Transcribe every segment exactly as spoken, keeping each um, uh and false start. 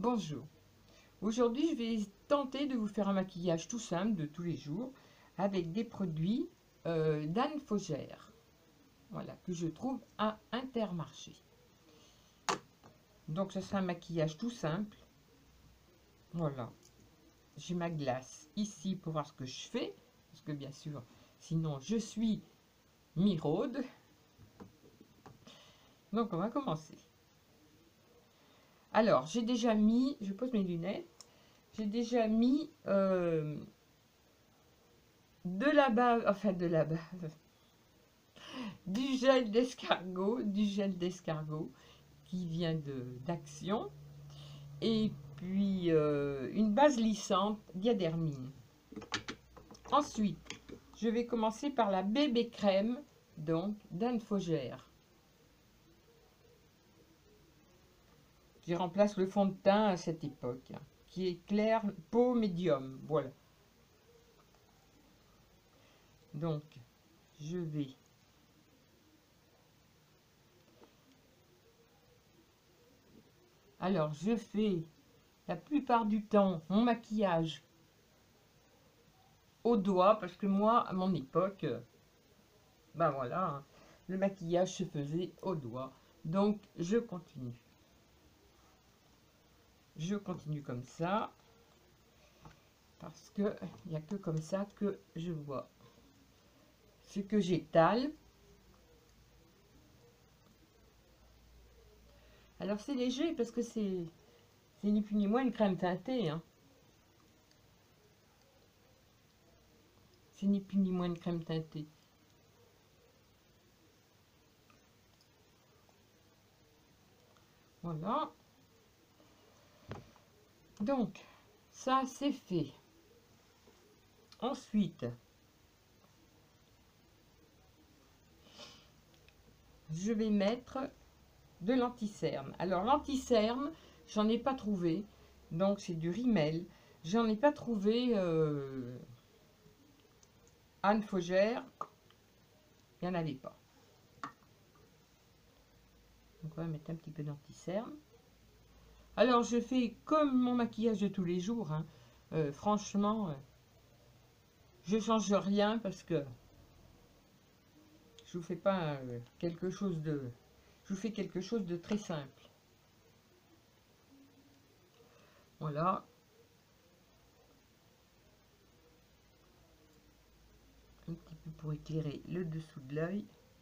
Bonjour. Aujourd'hui, je vais tenter de vous faire un maquillage tout simple de tous les jours avec des produits euh, d'Anne Faugère. Voilà, que je trouve à Intermarché. Donc, ce sera un maquillage tout simple. Voilà. J'ai ma glace ici pour voir ce que je fais. Parce que bien sûr, sinon je suis miraude. Donc, on va commencer. Alors, j'ai déjà mis, je pose mes lunettes, j'ai déjà mis euh, de la bave, enfin de la bave, du gel d'escargot, du gel d'escargot qui vient de d'Action, et puis euh, une base lissante Diadermine. Ensuite, je vais commencer par la bébé crème, donc d'Anne Faugère. Qui remplace le fond de teint à cette époque, qui est clair, peau médium, voilà. Donc, je vais alors je fais la plupart du temps mon maquillage au doigt, parce que moi, à mon époque, ben voilà, hein, le maquillage se faisait au doigt. Donc, je continue. Je continue comme ça, parce que il n'y a que comme ça que je vois ce que j'étale. Alors c'est léger parce que c'est c'est ni plus ni moins une crème teintée, hein. C'est ni plus ni moins une crème teintée. Voilà. Donc, ça c'est fait. Ensuite, je vais mettre de l'anti-cerne. Alors l'anti-cerne, j'en ai pas trouvé. Donc c'est du Rimmel. J'en ai pas trouvé euh, Anne Faugère. Il n'y en avait pas. Donc on va mettre un petit peu d'anti-cerne. Alors je fais comme mon maquillage de tous les jours, hein. Euh, franchement, euh, je change rien parce que je vous fais pas euh, quelque chose de, je vous fais quelque chose de très simple. Voilà. Un petit peu pour éclairer le dessous de l'œil.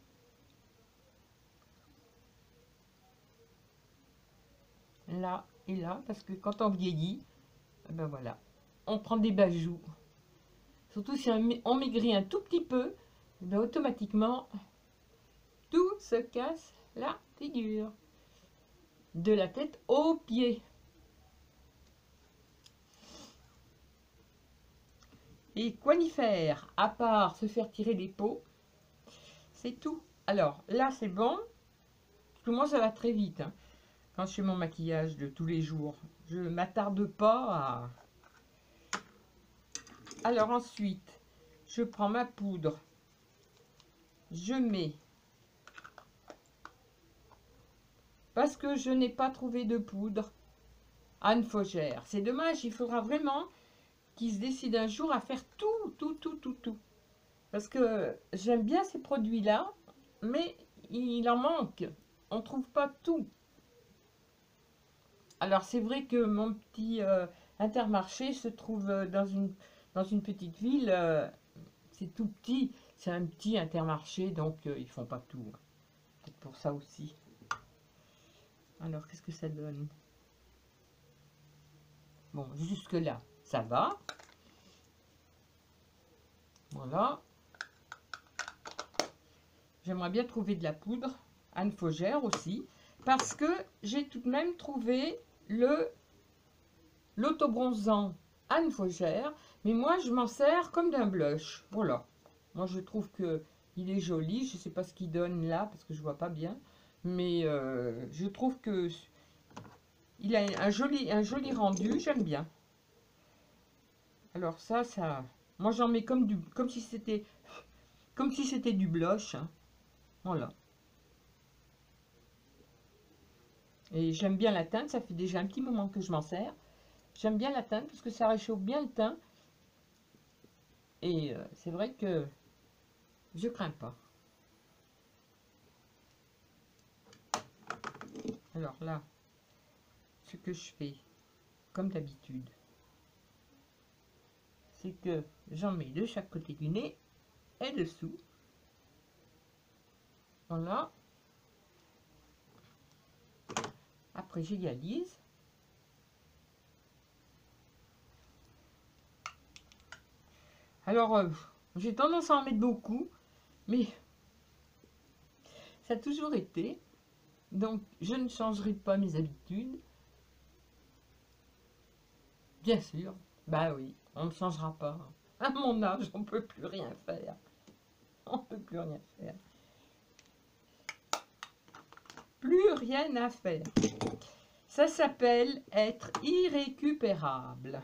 Là et là, parce que quand on vieillit, ben voilà, on prend des bajoux. Surtout si on maigrit un tout petit peu, ben automatiquement, tout se casse la figure. De la tête aux pieds. Et quoi n'y faire, à part se faire tirer les peaux, c'est tout. Alors là, c'est bon, parce que moi, ça va très vite, hein. Quand je fais mon maquillage de tous les jours, je ne m'attarde pas à... Alors ensuite, je prends ma poudre, je mets, parce que je n'ai pas trouvé de poudre Anne Faugère. C'est dommage, il faudra vraiment qu'ils se décident un jour à faire tout, tout, tout, tout, tout. Parce que j'aime bien ces produits-là, mais il en manque. On ne trouve pas tout. Alors c'est vrai que mon petit euh, Intermarché se trouve dans une, dans une petite ville. Euh, c'est tout petit. C'est un petit Intermarché, donc euh, ils font pas tout. Peut-être pour ça aussi. Alors qu'est-ce que ça donne? Bon, jusque là, ça va. Voilà. J'aimerais bien trouver de la poudre Anne Faugère aussi, parce que j'ai tout de même trouvé le l'autobronzant Anne Faugère, mais moi je m'en sers comme d'un blush. Voilà. Moi je trouve que il est joli. Je sais pas ce qu'il donne là parce que je vois pas bien, mais euh, je trouve que il a un joli un joli rendu. J'aime bien. Alors ça, ça, moi j'en mets comme du comme si c'était comme si c'était du blush, hein. Voilà. Et j'aime bien la teinte, ça fait déjà un petit moment que je m'en sers. J'aime bien la teinte parce que ça réchauffe bien le teint. Et euh, c'est vrai que je crains pas. Alors là, ce que je fais, comme d'habitude, c'est que j'en mets de chaque côté du nez et dessous. Voilà. Après, j'égalise. Alors, euh, j'ai tendance à en mettre beaucoup, mais ça a toujours été. Donc, je ne changerai pas mes habitudes. Bien sûr. Bah oui, on ne changera pas. À mon âge, on ne peut plus rien faire. On ne peut plus rien faire. Plus rien à faire. Ça s'appelle être irrécupérable.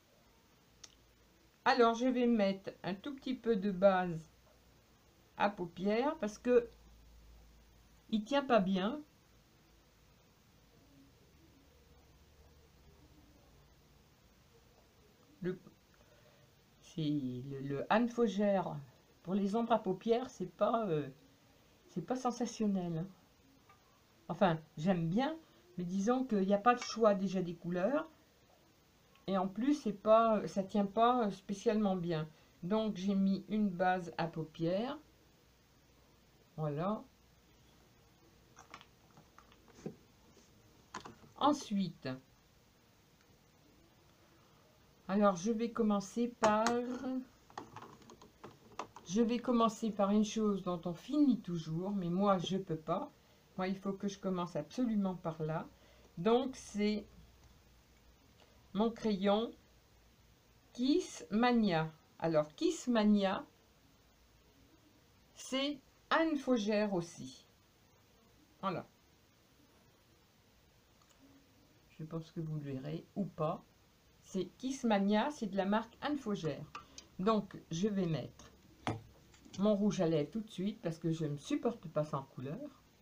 Alors, je vais mettre un tout petit peu de base à paupières parce que il tient pas bien. Le, c'est le, le Anne Faugère pour les ombres à paupières, c'est pas, euh, c'est pas sensationnel. Hein. Enfin, j'aime bien, mais disons qu'il n'y a pas de choix déjà des couleurs. Et en plus, c'est pas, ça tient pas spécialement bien. Donc, j'ai mis une base à paupières. Voilà. Ensuite, alors je vais commencer par... Je vais commencer par une chose dont on finit toujours, mais moi, je peux pas. Moi, il faut que je commence absolument par là. Donc, c'est mon crayon Kiss Mania. Alors, Kiss Mania, c'est Anne Faugère aussi. Voilà. Je pense que vous le verrez ou pas. C'est Kiss Mania, c'est de la marque Anne Faugère. Donc, je vais mettre mon rouge à lèvres tout de suite parce que je ne supporte pas sans couleur.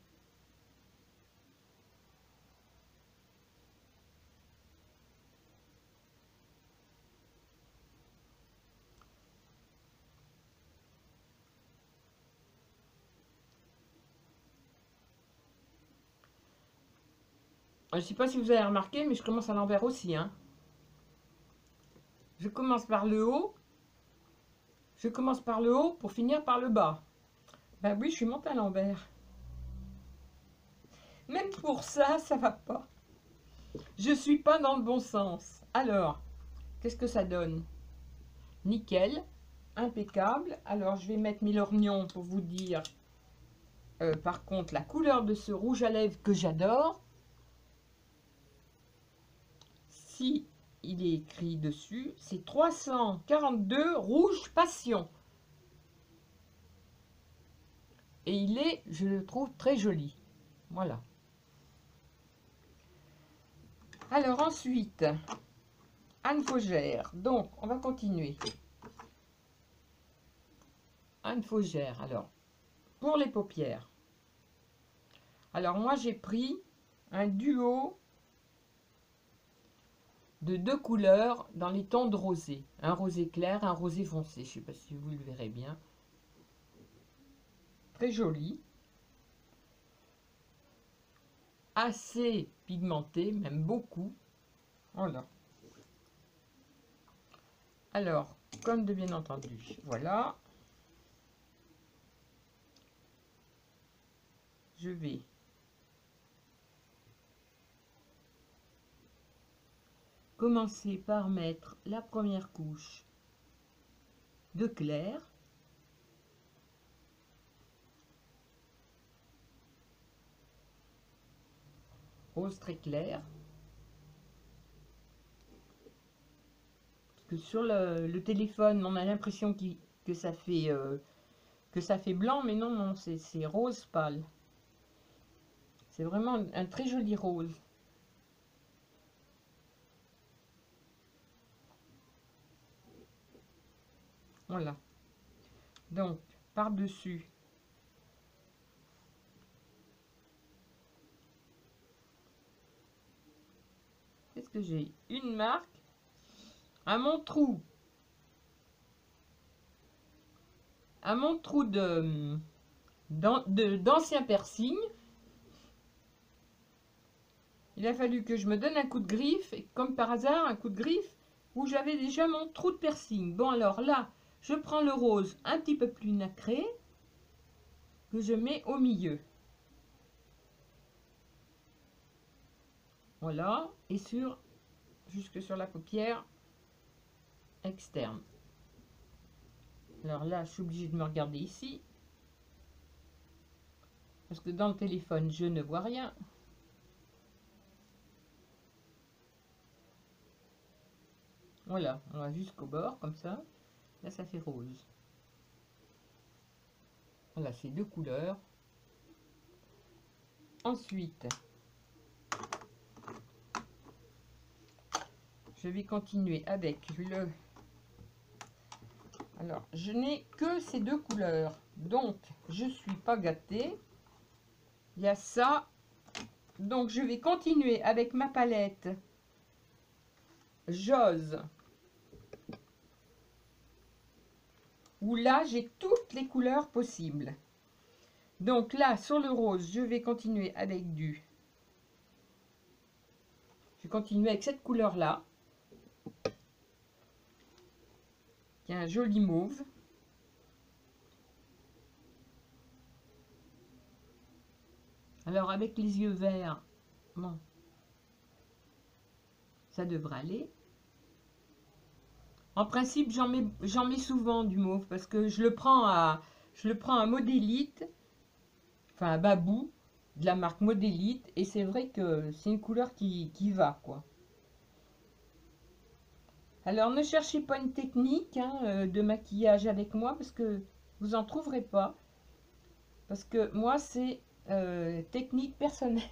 Je ne sais pas si vous avez remarqué, mais je commence à l'envers aussi. Hein. Je commence par le haut. Je commence par le haut pour finir par le bas. Ben oui, je suis montée à l'envers. Même pour ça, ça va pas. Je suis pas dans le bon sens. Alors, qu'est-ce que ça donne? Nickel, impeccable. Alors, je vais mettre mes lorgnons pour vous dire, euh, par contre, la couleur de ce rouge à lèvres que j'adore. Si il est écrit dessus, c'est trois cent quarante-deux rouge passion. Et il est, je le trouve, très joli. Voilà. Alors ensuite, Anne Faugère. Donc, on va continuer. Anne Faugère. Alors, pour les paupières. Alors, moi, j'ai pris un duo de deux couleurs dans les tons de rosé. Un rosé clair, un rosé foncé. Je ne sais pas si vous le verrez bien. Très joli. Assez pigmenté, même beaucoup. Voilà. Alors, comme de bien entendu, voilà. Je vais commencer par mettre la première couche de clair. Rose très clair. Parce que sur le, le téléphone, on a l'impression que ça fait euh, que ça fait blanc, mais non, non, c'est rose pâle. C'est vraiment un, un très joli rose. Voilà. Donc, par-dessus, qu'est-ce que j'ai? Une marque à mon trou. À mon trou de d'ancien piercing. Il a fallu que je me donne un coup de griffe, et comme par hasard, un coup de griffe où j'avais déjà mon trou de piercing. Bon, alors là, je prends le rose un petit peu plus nacré, que je mets au milieu. Voilà, et sur, jusque sur la paupière externe. Alors là, je suis obligée de me regarder ici, parce que dans le téléphone, je ne vois rien. Voilà, on va jusqu'au bord, comme ça. Là, ça fait rose. Voilà, c'est deux couleurs. Ensuite, je vais continuer avec le... Alors, je n'ai que ces deux couleurs. Donc, je ne suis pas gâtée. Il y a ça. Donc, je vais continuer avec ma palette J'ose. Où là, j'ai toutes les couleurs possibles. Donc là, sur le rose, je vais continuer avec du... Je vais continuer avec cette couleur-là. Qui est un joli mauve. Alors, avec les yeux verts, bon, ça devrait aller. En principe, j'en mets, j'en mets souvent du mauve parce que je le prends à, je le prends à Modélite, enfin à Babou, de la marque Modélite, et c'est vrai que c'est une couleur qui, qui va, quoi. Alors, ne cherchez pas une technique hein, de maquillage avec moi parce que vous en trouverez pas. Parce que moi, c'est euh, technique personnelle.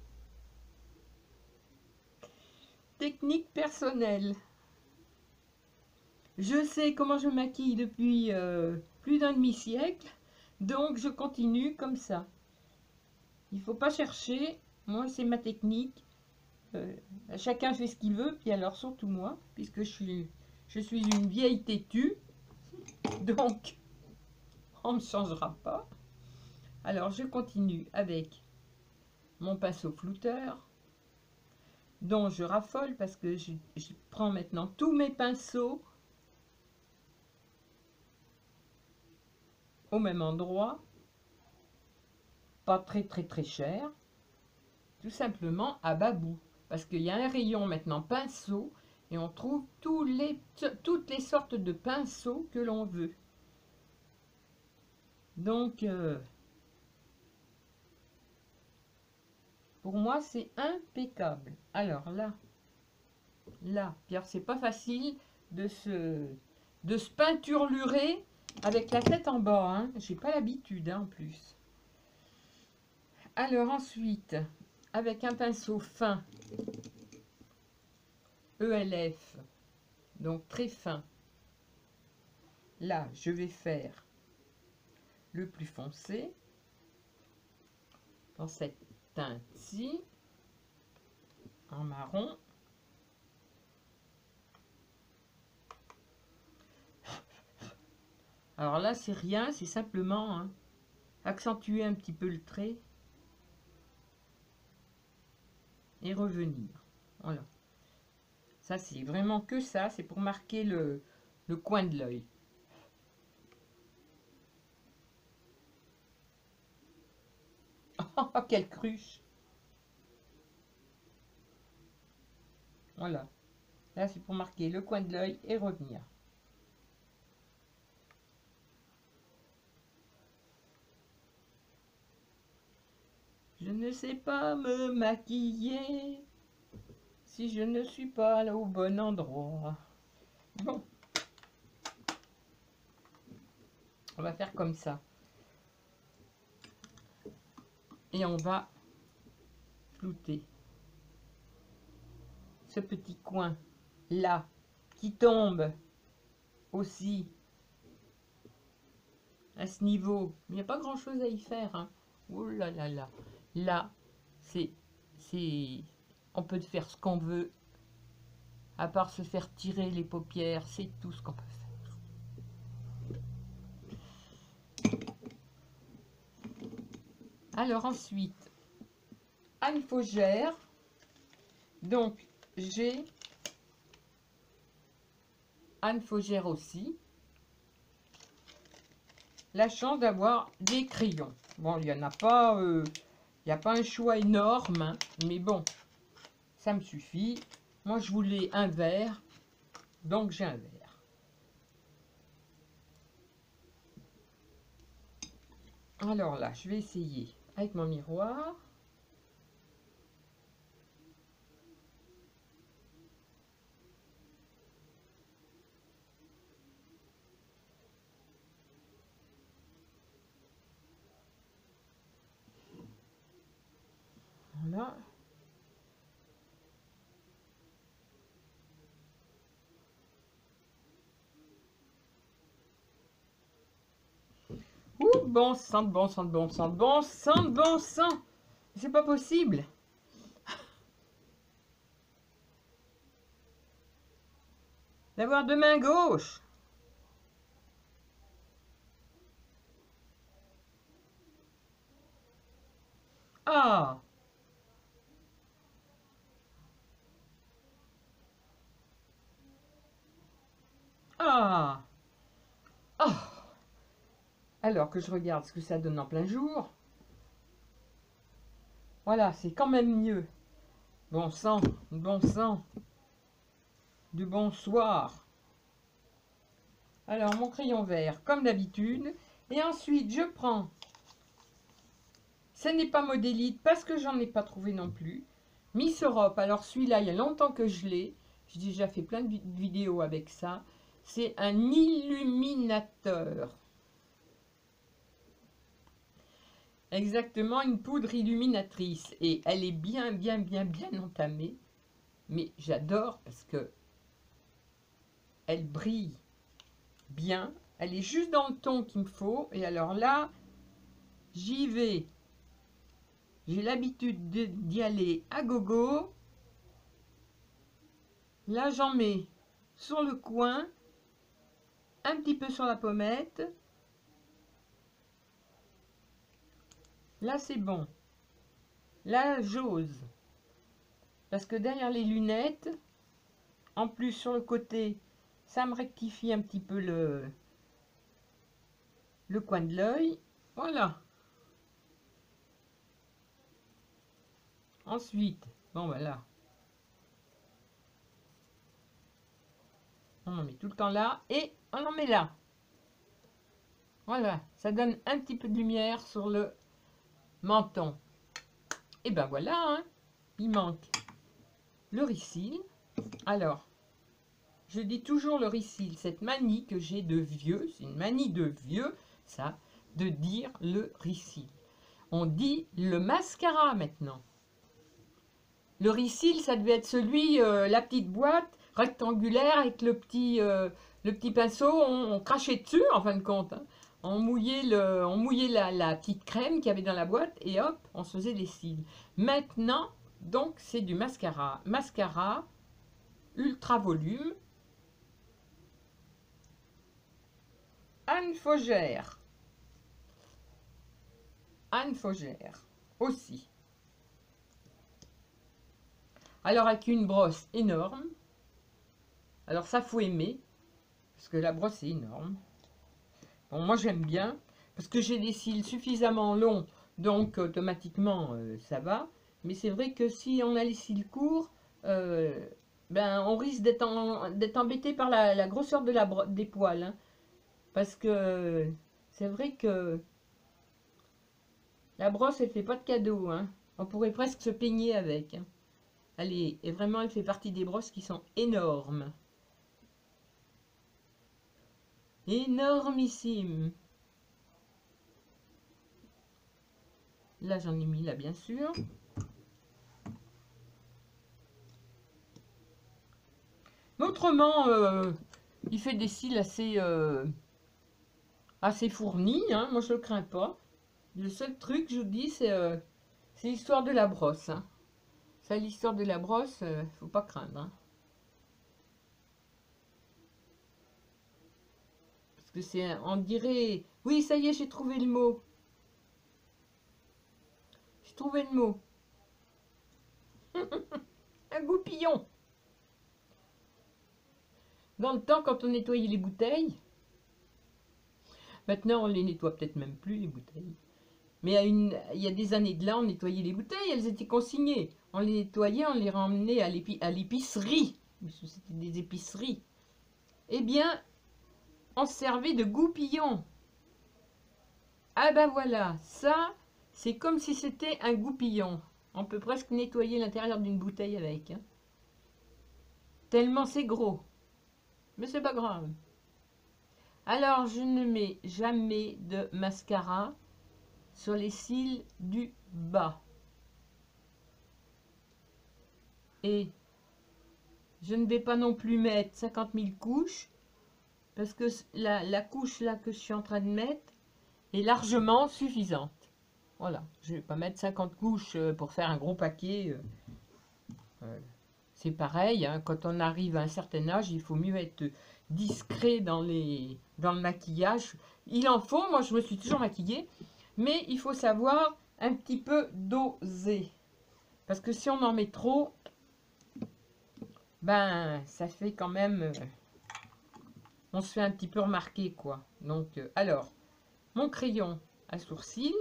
Technique personnelle. Je sais comment je maquille depuis euh, plus d'un demi-siècle, donc je continue comme ça. Il ne faut pas chercher, moi c'est ma technique. Euh, chacun fait ce qu'il veut, puis alors surtout moi, puisque je suis, je suis une vieille têtue, donc on ne me changera pas. Alors je continue avec mon pinceau flouteur, dont je raffole parce que je, je prends maintenant tous mes pinceaux au même endroit, pas très très très cher, tout simplement à Babou, parce qu'il y a un rayon maintenant pinceau et on trouve tous les, toutes les sortes de pinceaux que l'on veut. Donc euh, pour moi c'est impeccable. Alors là, là, Pierre, c'est pas facile de se de se peinturlurer avec la tête en bas, hein. J'ai pas l'habitude hein, en plus. Alors ensuite, avec un pinceau fin E L F, donc très fin, là je vais faire le plus foncé dans cette teinte-ci, en marron. Alors là c'est rien, c'est simplement hein, accentuer un petit peu le trait et revenir. Voilà. Ça, c'est vraiment que ça. C'est pour marquer le, le coin de l'œil. Oh, quelle cruche! Voilà. Là, c'est pour marquer le coin de l'œil et revenir. Je ne sais pas me maquiller si je ne suis pas là au bon endroit. Bon. On va faire comme ça. Et on va flouter ce petit coin là qui tombe aussi à ce niveau. Il n'y a pas grand chose à y faire. Hein. Oh là là là. Là, c'est, c'est, on peut faire ce qu'on veut. À part se faire tirer les paupières, c'est tout ce qu'on peut faire. Alors ensuite, Anne Faugère. Donc, j'ai Anne Faugère aussi. La chance d'avoir des crayons. Bon, il n'y en a pas, euh, il n'y a pas un choix énorme, hein, mais bon, ça me suffit. Moi, je voulais un vert, donc j'ai un vert. Alors là, je vais essayer avec mon miroir. Voilà. Ouh, bon sang, bon sang, bon sang, bon sang, bon sang. C'est pas possible. D'avoir deux mains gauches. Ah. Ah. Ah. Alors que je regarde ce que ça donne en plein jour. Voilà, c'est quand même mieux. Bon sang, bon sang. Du bonsoir. Alors, mon crayon vert, comme d'habitude. Et ensuite, je prends... Ce n'est pas Modélite, parce que j'en ai pas trouvé non plus. Miss Europe, alors celui-là, il y a longtemps que je l'ai. J'ai déjà fait plein de vidéos avec ça. C'est un illuminateur. Exactement, une poudre illuminatrice. Et elle est bien, bien, bien, bien entamée. Mais j'adore parce que elle brille bien. Elle est juste dans le ton qu'il me faut. Et alors là, j'y vais. J'ai l'habitude d'y aller à gogo. Là, j'en mets sur le coin. Un petit peu sur la pommette. Là, c'est bon. Là, j'ose. Parce que derrière les lunettes, en plus sur le côté, ça me rectifie un petit peu le, le coin de l'œil. Voilà. Ensuite, bon voilà. On en met tout le temps là et on en met là. Voilà, ça donne un petit peu de lumière sur le menton. Et ben voilà, hein. Il manque le ricil. Alors, je dis toujours le ricil, cette manie que j'ai de vieux, c'est une manie de vieux, ça, de dire le ricil. On dit le mascara maintenant. Le ricil, ça devait être celui, euh, la petite boîte rectangulaire avec le petit, euh, le petit pinceau, on, on crachait dessus en fin de compte. Hein. On mouillait, le, on mouillait la, la petite crème qu'il y avait dans la boîte et hop, on se faisait les cils. Maintenant, donc, c'est du mascara. Mascara ultra volume. Anne Faugère. Anne Faugère aussi. Alors avec une brosse énorme. Alors ça faut aimer. Parce que la brosse est énorme. Bon, moi j'aime bien. Parce que j'ai des cils suffisamment longs. Donc automatiquement euh, ça va. Mais c'est vrai que si on a les cils courts. Euh, ben on risque d'être en, d'être embêté par la, la grosseur de la des poils. Hein. Parce que c'est vrai que la brosse elle fait pas de cadeau. Hein. On pourrait presque se peigner avec. Hein. Elle est, et vraiment, elle fait partie des brosses qui sont énormes. Énormissime. Là, j'en ai mis là, bien sûr. Mais autrement, euh, il fait des cils assez, euh, assez fournis. Hein. Moi, je ne le crains pas. Le seul truc, je vous dis, c'est euh, l'histoire de la brosse. Hein. Ça, l'histoire de la brosse, euh, faut pas craindre. Hein. que c'est, on dirait... Oui, ça y est, j'ai trouvé le mot. J'ai trouvé le mot. Un goupillon. Dans le temps, quand on nettoyait les bouteilles, maintenant on les nettoie peut-être même plus, les bouteilles. Mais à une, il y a des années de là, on nettoyait les bouteilles, elles étaient consignées. On les nettoyait, on les ramenait à l'épicerie. C'était des épiceries. Eh bien, on se servait de goupillon. Ah ben voilà, ça, c'est comme si c'était un goupillon. On peut presque nettoyer l'intérieur d'une bouteille avec. Hein. Tellement c'est gros. Mais c'est pas grave. Alors, je ne mets jamais de mascara sur les cils du bas. Et je ne vais pas non plus mettre cinquante mille couches, parce que la, la couche là que je suis en train de mettre est largement suffisante. Voilà, je ne vais pas mettre cinquante couches pour faire un gros paquet. Euh, c'est pareil, hein, quand on arrive à un certain âge, il faut mieux être discret dans, les, dans le maquillage. Il en faut, moi je me suis toujours maquillée, mais il faut savoir un petit peu doser. Parce que si on en met trop, ben ça fait quand même... Euh, on se fait un petit peu remarquer, quoi. Donc, euh, alors, mon crayon à sourcils.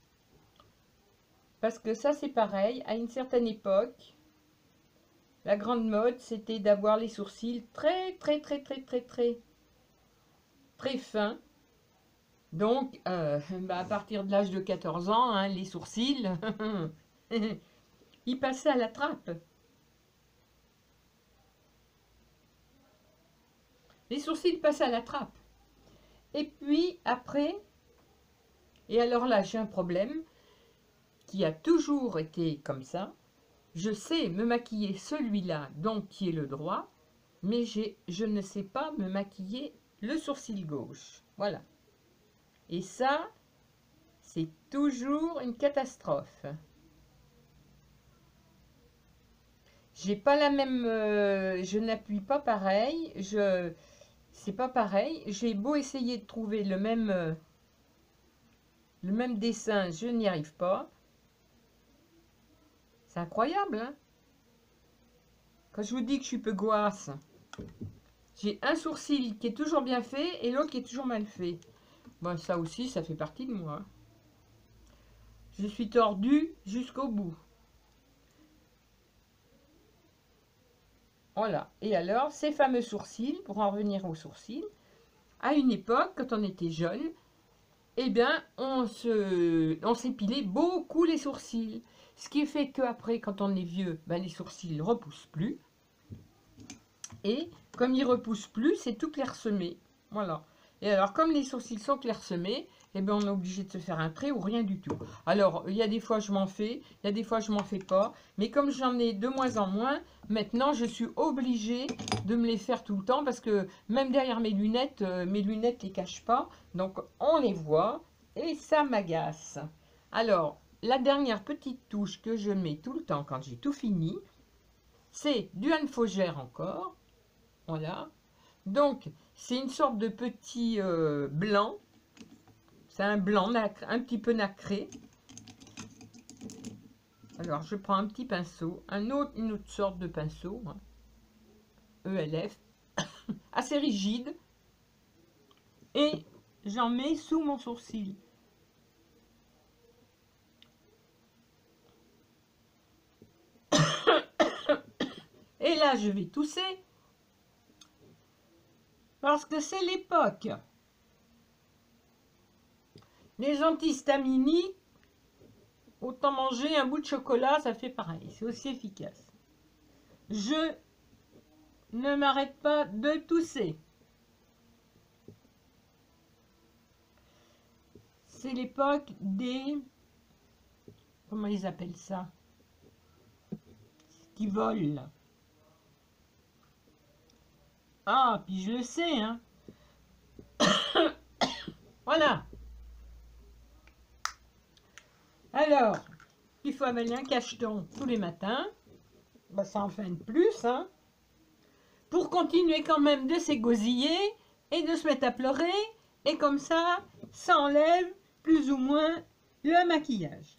Parce que ça, c'est pareil. À une certaine époque, la grande mode, c'était d'avoir les sourcils très, très, très, très, très, très, très fins. Donc, euh, bah, à partir de l'âge de quatorze ans, hein, les sourcils, ils passaient à la trappe. Les sourcils passaient à la trappe. Et puis, après, et alors là, j'ai un problème qui a toujours été comme ça. Je sais me maquiller celui-là, donc qui est le droit, mais je ne sais pas me maquiller le sourcil gauche. Voilà. Et ça, c'est toujours une catastrophe. J'ai pas la même... Euh, je n'appuie pas pareil. Je... C'est pas pareil. J'ai beau essayer de trouver le même... Euh, le même dessin, je n'y arrive pas. C'est incroyable, hein? Quand je vous dis que je suis peu gosse, j'ai un sourcil qui est toujours bien fait et l'autre qui est toujours mal fait. Bon, ça aussi, ça fait partie de moi. Je suis tordue jusqu'au bout. Voilà. Et alors, ces fameux sourcils, pour en revenir aux sourcils, à une époque, quand on était jeune, eh bien, on se, on s'épilait beaucoup les sourcils. Ce qui fait qu'après, quand on est vieux, ben, les sourcils ne repoussent plus. Et comme ils ne repoussent plus, c'est tout clairsemé. Voilà. Et alors, comme les sourcils sont clairsemés, eh bien, on est obligé de se faire un trait ou rien du tout. Alors, il y a des fois, je m'en fais. Il y a des fois, je m'en fais pas. Mais comme j'en ai de moins en moins, maintenant, je suis obligée de me les faire tout le temps. Parce que même derrière mes lunettes, euh, mes lunettes ne les cachent pas. Donc, on les voit. Et ça m'agace. Alors, la dernière petite touche que je mets tout le temps quand j'ai tout fini, c'est du Anne Faugère encore. Voilà. Donc, c'est une sorte de petit euh, blanc. C'est un blanc nacré, un petit peu nacré. Alors, je prends un petit pinceau, un autre, une autre sorte de pinceau, hein, E L F, assez rigide. Et j'en mets sous mon sourcil. Et là, je vais tousser. Parce que c'est l'époque. Les antihistaminiques, autant manger un bout de chocolat, ça fait pareil. C'est aussi efficace. Je ne m'arrête pas de tousser. C'est l'époque des... Comment ils appellent ça? Qui volent. Ah, puis je le sais, hein. Voilà. Alors, il faut avaler un cacheton tous les matins. Bah, ça en fait de plus, hein. Pour continuer quand même de s'égosiller et de se mettre à pleurer Et comme ça, ça enlève plus ou moins le maquillage.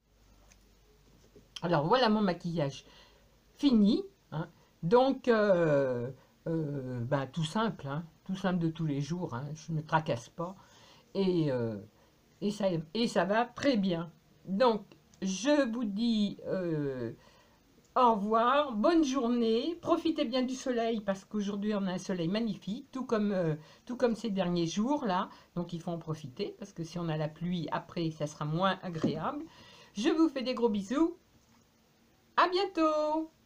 Alors voilà mon maquillage fini. Hein. Donc, euh, euh, ben, tout simple, hein, tout simple de tous les jours. Hein, je ne me tracasse pas. Et, euh, et, ça, et ça va très bien. Donc, je vous dis euh, au revoir, bonne journée. Profitez bien du soleil parce qu'aujourd'hui, on a un soleil magnifique, tout comme, euh, tout comme ces derniers jours là. Donc, il faut en profiter parce que si on a la pluie après, ça sera moins agréable. Je vous fais des gros bisous. À bientôt!